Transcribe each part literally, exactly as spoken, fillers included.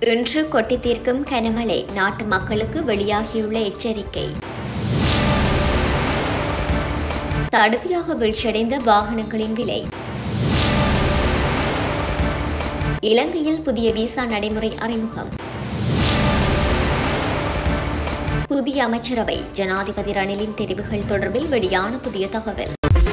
இன்று கொட்டி தீர்க்கும் கனமழை, நாட்டு மக்களுக்கு வெளியாகியுள்ள எச்சரிக்கை. தடுதியாக வீழ்ச்சியடைந்த வாகனங்களின் விலை. இலங்கையில் புதிய விசா நடைமுறை அறிமுகம். புதிய அமைச்சரவை, ஜனாதிபதி ரணிலின் தெரிவுகள் தொடர்பில் வெளியான புதிய தகவல்.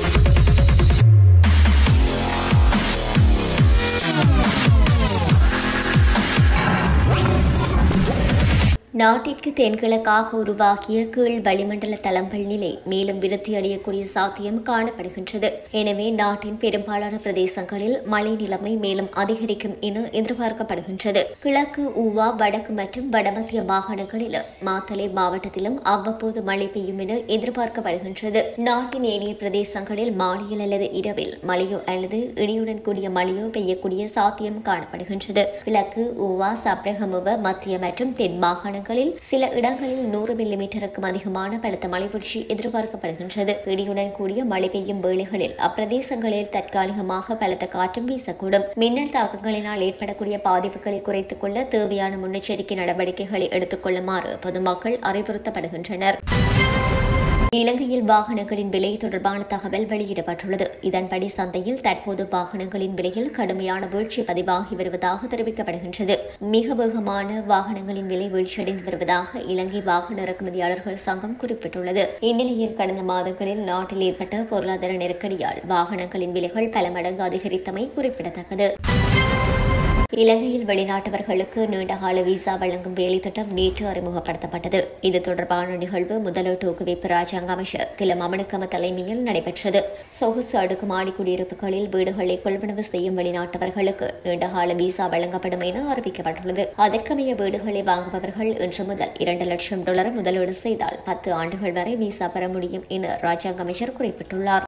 நாட்டிற்கு தென்கிழக்காக உருவாகிய கீழ் வளிமண்டல தளம்பல் நிலை மேலும் விருத்தியடையக்கூடிய சாத்தியம் காணப்படுகின்றது. எனவே நாட்டின் பெரும்பாலான பிரதேசங்களில் மழை நிலைமை மேலும் அதிகரிக்கும் என எதிர்பார்க்கப்படுகின்றது. கிழக்கு ஊவா, வடக்கு மற்றும் வடமத்திய மாகாணங்களிலும் மாத்தளை மாவட்டத்திலும் அவ்வப்போது மழை பெய்யும் என எதிர்பார்க்கப்படுகின்றது. நாட்டின் ஏனைய பிரதேசங்களில் மாலையில் அல்லது இரவில் மழையோ அல்லது இடியுடன் கூடிய மழையோ பெய்யக்கூடிய சாத்தியம் காணப்படுகின்றது. கிழக்கு ஊவா, சப்ரகமுவ, மத்திய மற்றும் தென் மாகாண சில இடங்களில் நூறு மில்லி மீட்டருக்கும் அதிகமான பலத்த மழை வீழ்ச்சி எதிர்பார்க்கப்படுகின்றது. இடியுடன் கூடிய மழை பெய்யும் வேளைகளில் அப்பிரதேசங்களில் தற்காலிகமாக பலத்த காற்றும் வீசக்கூடும். மின்னல் தாக்கங்களினால் ஏற்படக்கூடிய பாதிப்புகளை குறைத்துக் கொள்ள தேவையான முன்னெச்சரிக்கை நடவடிக்கைகளை எடுத்துக் கொள்ளுமாறு பொதுமக்கள் அறிவுறுத்தப்படுகின்றனர். இலங்கையில் வாகனங்களின் விலை தொடர்பான தகவல் வெளியிடப்பட்டுள்ளது. இதன்படி சந்தையில் தற்போது வாகனங்களின் விலையில் கடுமையான வீழ்ச்சி பதிவாகி வருவதாக தெரிவிக்கப்படுகின்றது. மிக வேகமான வாகனங்களின் விலை வீழ்ச்சியடைந்து வருவதாக இலங்கை வாகன இறக்குமதியாளர்கள் சங்கம் குறிப்பிட்டுள்ளது. இந்நிலையில் கடந்த மாதங்களில் நாட்டில் ஏற்பட்ட பொருளாதார நெருக்கடியால் வாகனங்களின் விலைகள் பல மடங்கு அதிகரித்தமை குறிப்பிடத்தக்கது. இலங்கையில் வெளிநாட்டவர்களுக்கு நீண்டகால விசா வழங்கும் வேலை திட்டம் நேற்று அறிமுகப்படுத்தப்பட்டது. இது தொடர்பான நிகழ்வு முதலீட்டு ஊக்குவிப்பு ராஜாங்க அமைச்சர் தில மமனுக்கம தலைமையில் நடைபெற்றது. சொகுசு அடுக்குமாடி குடியிருப்புகளில் வீடுகளை கொள்வனவு செய்யும் வெளிநாட்டவர்களுக்கு நீண்டகால விசா வழங்கப்படும் என அறிவிக்கப்பட்டுள்ளது. அதற்கமைய வீடுகளை வாங்குபவர்கள் இன்று முதல் இரண்டு லட்சம் டாலர் முதலீடு செய்தால் பத்து ஆண்டுகள் வரை விசா பெற முடியும் என ராஜாங்க அமைச்சர் குறிப்பிட்டுள்ளார்.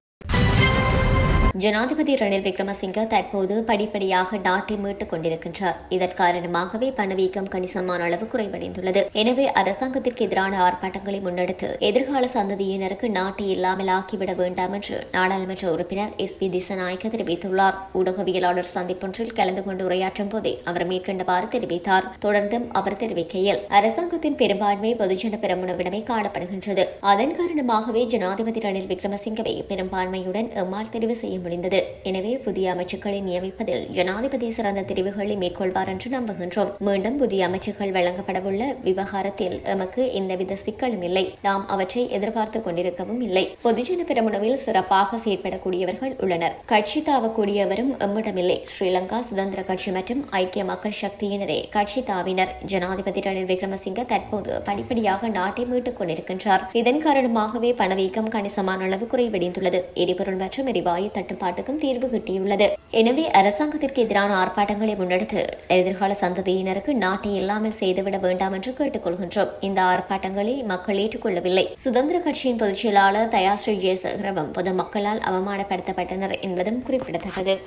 ஜனாதிபதி ரணில் விக்ரமசிங்க தற்போது படிப்படியாக நாட்டை மீட்டுக் கொண்டிருக்கின்றார். இதன் காரணமாகவே பணவீக்கம் கணிசமான அளவு குறைவடைந்துள்ளது. எனவே அரசாங்கத்திற்கு எதிரான ஆர்ப்பாட்டங்களை முன்னெடுத்து எதிர்கால சந்ததியினருக்கு நாட்டை இல்லாமல் ஆக்கிவிட வேண்டாம் என்று நாடாளுமன்ற உறுப்பினர் எஸ் பி திசாநாயக்க தெரிவித்துள்ளார். ஊடகவியலாளர் சந்திப்பொன்றில் கலந்து கொண்டு உரையாற்றும் போதே அவர் மேற்கண்டவாறு தெரிவித்தார். தொடர்ந்தும் அவர் தெரிவிக்கையில், அரசாங்கத்தின் பெரும்பான்மை பொதுஜன பெரமுனவிடமே காணப்படுகின்றது. அதன் காரணமாகவே ஜனாதிபதி ரணில் விக்ரமசிங்கவை பெரும்பான்மையுடன் எம்மால் தெரிவு செய்ய முடிந்தது. எனவே புதிய அமைச்சர்களை நியமிப்பதில் ஜனாதிபதி சிறந்த தெரிவுகளை மேற்கொள்வார் என்று நம்புகின்றோம். மீண்டும் புதிய அமைச்சர்கள் வழங்கப்படவுள்ள விவகாரத்தில் எமக்கு எந்தவித சிக்கலும் இல்லை. நாம் அவற்றை எதிர்பார்த்துக் கொண்டிருக்கவும் இல்லை. பொதுஜன பெரமுனவில் சிறப்பாக செயற்படக்கூடியவர்கள் உள்ளனர். கட்சி தாவக்கூடியவரும் எம்மிடமில்லை. ஸ்ரீலங்கா சுதந்திர கட்சி மற்றும் ஐக்கிய மக்கள் சக்தியினரே கட்சி தாவினர். ஜனாதிபதி ரணில் விக்ரமசிங்க தற்போது படிப்படியாக நாட்டை மீட்டுக் கொண்டிருக்கின்றார். இதன் காரணமாகவே பணவீக்கம் கணிசமான அளவு குறைவடைந்துள்ளது. எரிபொருள் மற்றும் எரிவாயு தட்டு பாட்டுக்கும் தீர்வு கிட்டியுள்ளது. எனவே அரசாங்கத்திற்கு எதிரான ஆர்ப்பாட்டங்களை முன்னெடுத்து எதிர்கால சந்ததியினருக்கு நாட்டை இல்லாமல் செய்துவிட வேண்டாம் என்று கேட்டுக் கொள்கின்றோம். இந்த ஆர்ப்பாட்டங்களை மக்கள் ஏற்றுக்கொள்ளவில்லை. சுதந்திர கட்சியின் பொதுச் செயலாளர் தயாஸ்ரீ ஜெயசேகரவும் பொதுமக்களால் அவமானப்படுத்தப்பட்டனர் என்பதும் குறிப்பிடத்தக்கது.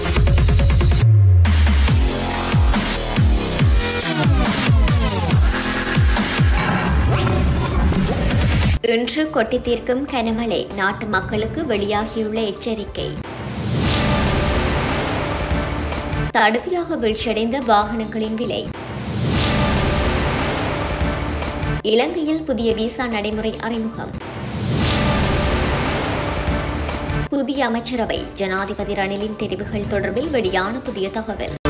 இன்று கொட்டி தீர்க்கும் கனமழை, நாட்டு மக்களுக்கு வெளியாகியுள்ள எச்சரிக்கை. தடுதியாக வீழ்ச்சியடைந்த வாகனங்களின் விலை. இலங்கையில் புதிய விசா நடைமுறை அறிமுகம். புதிய அமைச்சரவை, ஜனாதிபதி ரணிலின் தெரிவுகள் தொடர்பில் வெளியான புதிய தகவல்.